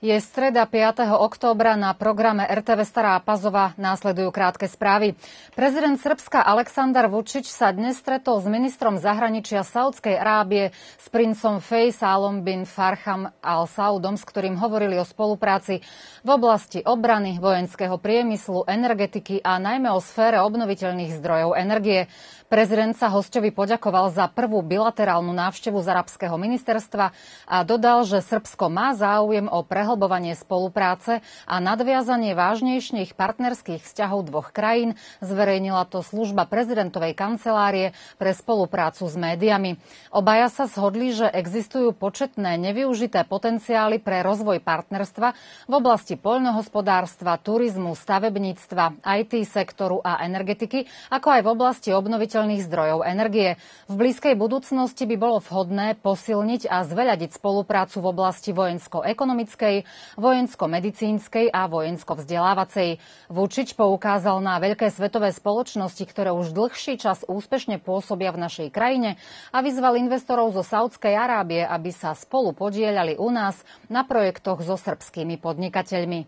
Je streda 5. októbra, na programe RTV Stará Pazova následujú krátke správy. Prezident Srbska Aleksandar Vučić sa dnes stretol s ministrom zahraničia Saúdskej Arábie, s princom Fejsalom bin Farham Al Saudom, s ktorým hovorili o spolupráci v oblasti obrany, vojenského priemyslu, energetiky a najmä o sfére obnoviteľných zdrojov energie. Prezident sa hosťovi poďakoval za prvú bilaterálnu návštevu z arabského ministerstva a dodal, že Srbsko má záujem o prehlbovanie spolupráce a nadviazanie vážnejších partnerských vzťahov dvoch krajín. Zverejnila to služba prezidentovej kancelárie pre spoluprácu s médiami. Obaja sa zhodli, že existujú početné nevyužité potenciály pre rozvoj partnerstva v oblasti poľnohospodárstva, turizmu, stavebníctva, IT sektoru a energetiky, ako aj v oblasti obnoviteľných zdrojov energie. V blízkej budúcnosti by bolo vhodné posilniť a zveľadiť spoluprácu v oblasti vojensko-ekonomickej, vojensko-medicínskej a vojensko-vzdelávacej. Vučić poukázal na veľké svetové spoločnosti, ktoré už dlhší čas úspešne pôsobia v našej krajine, a vyzval investorov zo Saúdskej Arábie, aby sa spolu podieľali u nás na projektoch so srbskými podnikateľmi.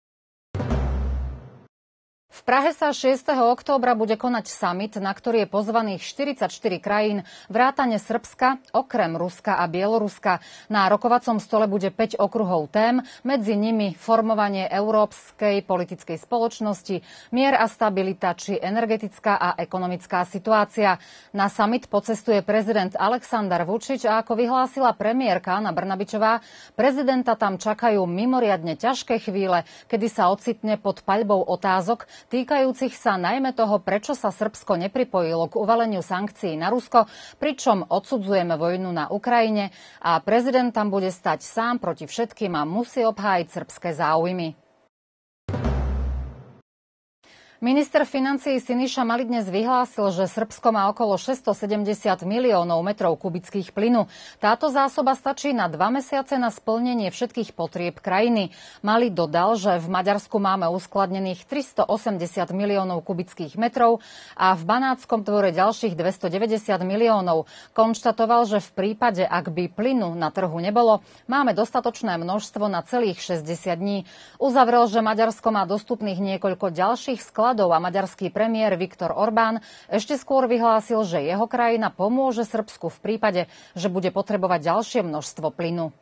V Prahe sa 6. októbra bude konať summit, na ktorý je pozvaných 44 krajín, vrátane Srbska, okrem Ruska a Bieloruska. Na rokovacom stole bude 5 okruhov tém, medzi nimi formovanie európskej politickej spoločnosti, mier a stabilita či energetická a ekonomická situácia. Na summit pocestuje prezident Aleksandar Vučić a ako vyhlásila premiérka Ana Brnabićová, prezidenta tam čakajú mimoriadne ťažké chvíle, kedy sa ocitne pod paľbou otázok týkajúcich sa najmä toho, prečo sa Srbsko nepripojilo k uvaleniu sankcií na Rusko, pričom odsudzujeme vojnu na Ukrajine a prezident tam bude stať sám proti všetkým a musí obhájiť srbské záujmy. Minister financií Siniša Mali dnes vyhlásil, že Srbsko má okolo 670 miliónov metrov kubických plynu. Táto zásoba stačí na 2 mesiace na splnenie všetkých potrieb krajiny. Mali dodal, že v Maďarsku máme uskladnených 380 miliónov kubických metrov a v Banátskom dvore ďalších 290 miliónov. Konštatoval, že v prípade, ak by plynu na trhu nebolo, máme dostatočné množstvo na celých 60 dní. Uzavrel, že Maďarsko má dostupných niekoľko ďalších skladov a maďarský premiér Viktor Orbán ešte skôr vyhlásil, že jeho krajina pomôže Srbsku v prípade, že bude potrebovať ďalšie množstvo plynu.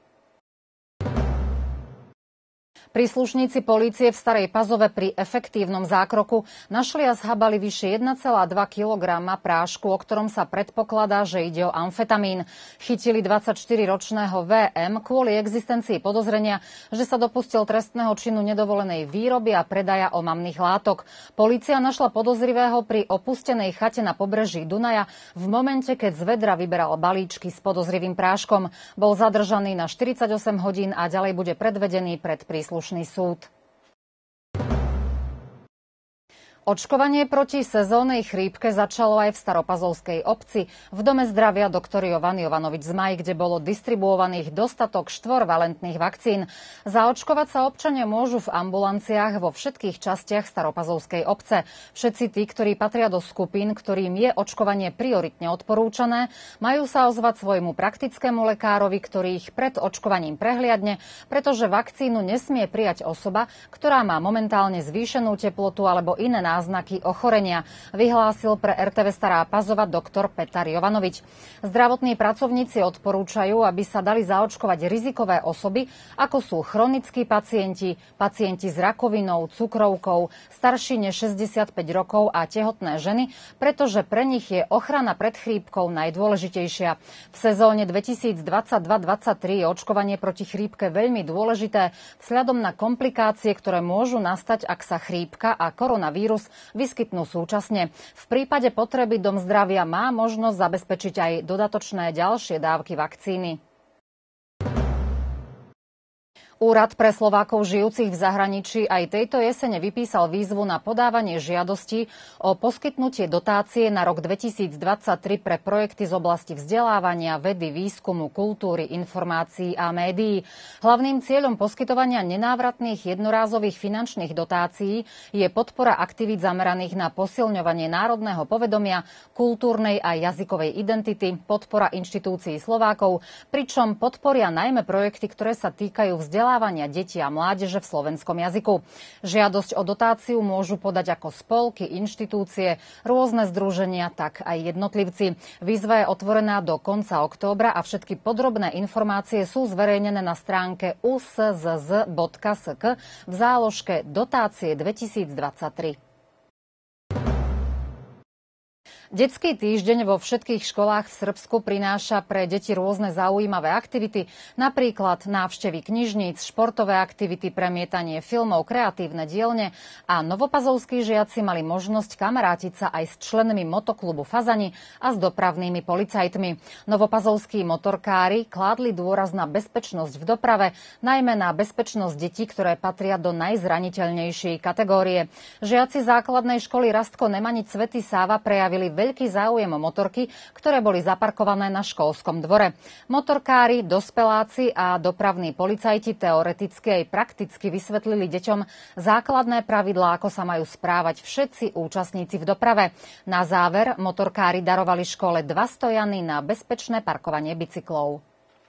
Príslušníci polície v Starej Pazove pri efektívnom zákroku našli a zhabali vyše 1,2 kg prášku, o ktorom sa predpokladá, že ide o amfetamín. Chytili 24-ročného VM kvôli existencii podozrenia, že sa dopustil trestného činu nedovolenej výroby a predaja omamných látok. Polícia našla podozrivého pri opustenej chate na pobreží Dunaja v momente, keď z vedra vyberal balíčky s podozrivým práškom. Bol zadržaný na 48 hodín a ďalej bude predvedený pred príslušný súd. Očkovanie proti sezónnej chrípke začalo aj v Staropazovskej obci v Dome zdravia Dr. Jovan Jovanovič Zmaj, kde bolo distribuovaných dostatok 4-valentných vakcín. Zaočkovať sa občania môžu v ambulanciách vo všetkých častiach Staropazovskej obce. Všetci tí, ktorí patria do skupín, ktorým je očkovanie prioritne odporúčané, majú sa ozvať svojmu praktickému lekárovi, ktorý ich pred očkovaním prehliadne, pretože vakcínu nesmie prijať osoba, ktorá má momentálne zvýšenú teplotu alebo iné náznaky ochorenia, vyhlásil pre RTV Stará Pazova doktor Petar Jovanovič. Zdravotní pracovníci odporúčajú, aby sa dali zaočkovať rizikové osoby, ako sú chronickí pacienti, pacienti s rakovinou, cukrovkou, starší než 65 rokov a tehotné ženy, pretože pre nich je ochrana pred chrípkou najdôležitejšia. V sezóne 2022-2023 je očkovanie proti chrípke veľmi dôležité vzhľadom na komplikácie, ktoré môžu nastať, ak sa chrípka a koronavírus vyskytnú súčasne. V prípade potreby Dom zdravia má možnosť zabezpečiť aj dodatočné ďalšie dávky vakcíny. Úrad pre Slovákov žijúcich v zahraničí aj tejto jesene vypísal výzvu na podávanie žiadostí o poskytnutie dotácie na rok 2023 pre projekty z oblasti vzdelávania, vedy, výskumu, kultúry, informácií a médií. Hlavným cieľom poskytovania nenávratných jednorázových finančných dotácií je podpora aktivít zameraných na posilňovanie národného povedomia, kultúrnej a jazykovej identity, podpora inštitúcií Slovákov, pričom podporia najmä projekty, ktoré sa týkajú vzdelávania vzdelávania detí a mládeže v slovenskom jazyku. Žiadosť o dotáciu môžu podať ako spolky, inštitúcie, rôzne združenia, tak aj jednotlivci. Výzva je otvorená do konca októbra a všetky podrobné informácie sú zverejnené na stránke uszz.sk v záložke Dotácie 2023. Detský týždeň vo všetkých školách v Srbsku prináša pre deti rôzne zaujímavé aktivity, napríklad návštevy knižníc, športové aktivity, premietanie filmov, kreatívne dielne a novopazovskí žiaci mali možnosť kamarátiť sa aj s členmi motoklubu Fazani a s dopravnými policajtmi. Novopazovskí motorkári kládli dôraz na bezpečnosť v doprave, najmä na bezpečnosť detí, ktoré patria do najzraniteľnejšej kategórie. Žiaci základnej školy Rastko Nemanic Svätý Sáva prejavili veľký záujem o motorky, ktoré boli zaparkované na školskom dvore. Motorkári, dospeláci a dopravní policajti teoreticky aj prakticky vysvetlili deťom základné pravidlá, ako sa majú správať všetci účastníci v doprave. Na záver motorkári darovali škole 2 stojany na bezpečné parkovanie bicyklov.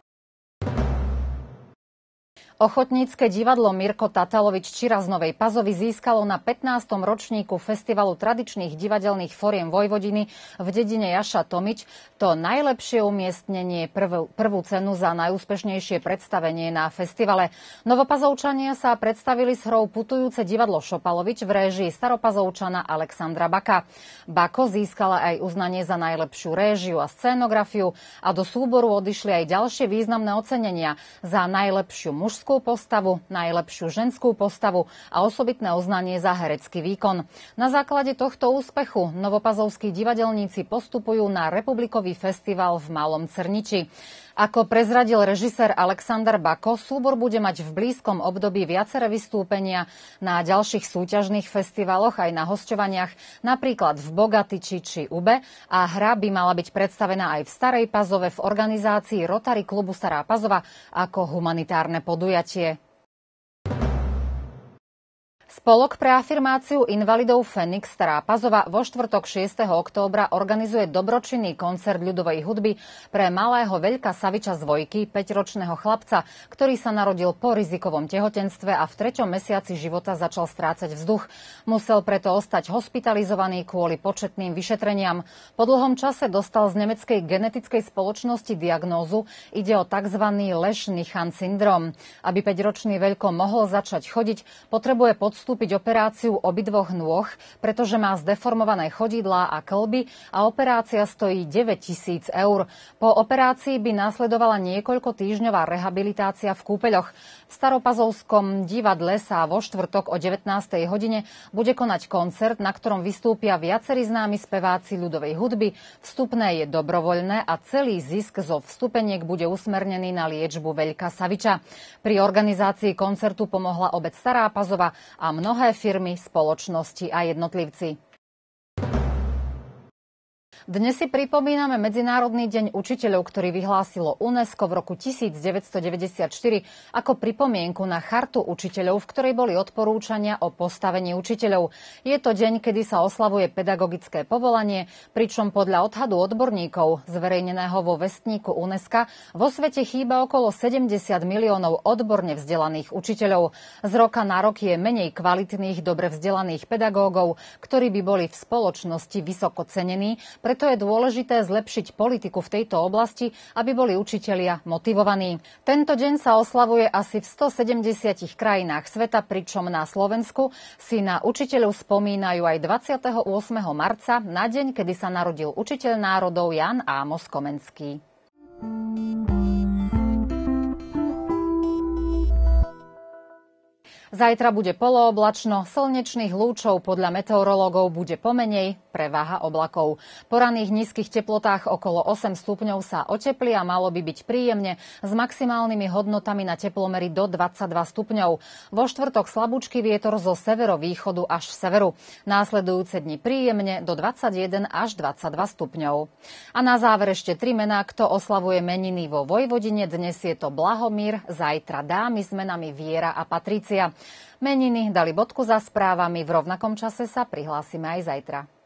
Ochotnícke divadlo Mirko Tatalovič Čira z Novej Pazovy získalo na 15. ročníku Festivalu tradičných divadelných foriem Vojvodiny v dedine Jaša Tomič to najlepšie umiestnenie, prvú cenu za najúspešnejšie predstavenie na festivale. Novopazovčania sa predstavili s hrou Putujúce divadlo Šopalovič v réžii staropazovčana Alexandra Baka. Bako získala aj uznanie za najlepšiu réžiu a scénografiu a do súboru odišli aj ďalšie významné ocenenia za najlepšiu mužskú postavu, najlepšiu ženskú postavu a osobitné uznanie za herecký výkon. Na základe tohto úspechu novopazovskí divadelníci postupujú na republikový festival v Malom Crniči. Ako prezradil režisér Alexander Bako, súbor bude mať v blízkom období viaceré vystúpenia na ďalších súťažných festivaloch aj na hosťovaniach, napríklad v Bogatiči či Ube, a hra by mala byť predstavená aj v Starej Pazove v organizácii Rotary klubu Stará Pazova ako humanitárne podujatie. Spolok pre afirmáciu invalidov Fenix Stará Pazova vo štvrtok 6. októbra organizuje dobročinný koncert ľudovej hudby pre malého Veľka Saviča z Vojky, 5-ročného chlapca, ktorý sa narodil po rizikovom tehotenstve a v 3. mesiaci života začal strácať vzduch. Musel preto ostať hospitalizovaný kvôli početným vyšetreniam. Po dlhom čase dostal z nemeckej genetickej spoločnosti diagnózu. Ide o tzv. Lesch-Nyhan syndrom. Aby 5-ročný Veľko mohol začať chodiť, potrebuje podstúpiť operáciu obidvoch nôh, pretože má zdeformované chodidlá a kĺby a operácia stojí 9 000 eur. Po operácii by následovala niekoľko týždňová rehabilitácia v kúpeľoch. V Staropazovskom divadle sa vo štvrtok o 19. hodine bude konať koncert, na ktorom vystúpia viacerí známi speváci ľudovej hudby. Vstupné je dobrovoľné a celý zisk zo vstupeniek bude usmernený na liečbu Veľka Saviča. Pri organizácii koncertu pomohla obec Stará Pazova a mnohé firmy, spoločnosti a jednotlivci. Dnes si pripomíname Medzinárodný deň učiteľov, ktorý vyhlásilo UNESCO v roku 1994 ako pripomienku na chartu učiteľov, v ktorej boli odporúčania o postavení učiteľov. Je to deň, kedy sa oslavuje pedagogické povolanie, pričom podľa odhadu odborníkov zverejneného vo vestníku UNESCO vo svete chýba okolo 70 miliónov odborne vzdelaných učiteľov. Z roka na rok je menej kvalitných, dobre vzdelaných pedagógov, ktorí by boli v spoločnosti vysoko cenení. Preto je dôležité zlepšiť politiku v tejto oblasti, aby boli učitelia motivovaní. Tento deň sa oslavuje asi v 170 krajinách sveta, pričom na Slovensku si na učiteľov spomínajú aj 28. marca, na deň, kedy sa narodil učiteľ národov Ján Ámos Komenský. Zajtra bude polooblačno, slnečných lúčov podľa meteorológov bude pomenej, preváha oblakov. Po raných nízkych teplotách okolo 8 stupňov sa oteplí a malo by byť príjemne s maximálnymi hodnotami na teplomery do 22 stupňov. Vo štvrtok slabúčky vietor zo severovýchodu až severu. Následujúce dni príjemne do 21 až 22 stupňov. A na záver ešte 3 mená, kto oslavuje meniny vo Vojvodine. Dnes je to Blahomír, zajtra dámy s menami Viera a Patricia. Meniny dali bodku za správami, v rovnakom čase sa prihlásime aj zajtra.